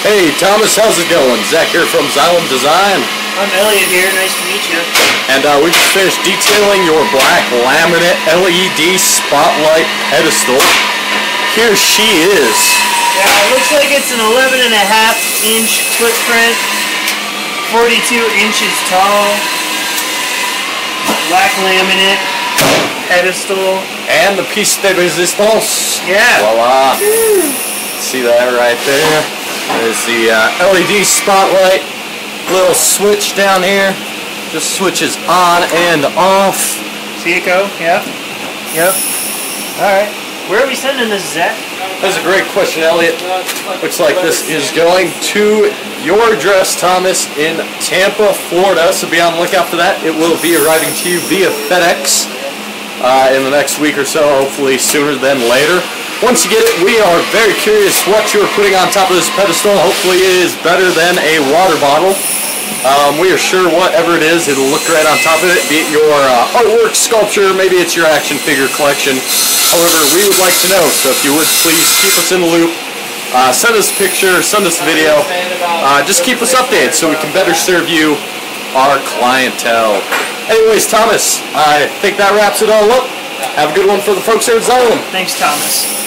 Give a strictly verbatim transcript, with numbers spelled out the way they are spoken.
Hey Thomas, how's it going? Zach here from Xylem Design. I'm Elliot here, nice to meet you. And uh, we just finished detailing your black laminate L E D spotlight pedestal. Here she is. Yeah, it looks like it's an eleven and a half inch footprint, forty-two inches tall, black laminate pedestal. And the piece de resistance. Yeah. Voila. See that right there? There's the uh, L E D spotlight. Little switch down here. Just switches on and off. See it go? Yep. Yep. Alright. Where are we sending this, Zach? That's a great question, Elliot. Looks like this is going to your address, Thomas, in Tampa, Florida. So be on the lookout for that. It will be arriving to you via FedEx uh, in the next week or so, hopefully sooner than later. Once you get it, we are very curious what you're putting on top of this pedestal. Hopefully it is better than a water bottle. Um, we are sure whatever it is, it'll look great on top of it, be it your uh, artwork, sculpture, maybe it's your action figure collection. However, we would like to know, so if you would please keep us in the loop, uh, send us a picture, send us a video, uh, just keep us updated so we can better serve you, our clientele. Anyways, Thomas, I think that wraps it all up. Have a good one for the folks here at Xylem. Thanks, Thomas.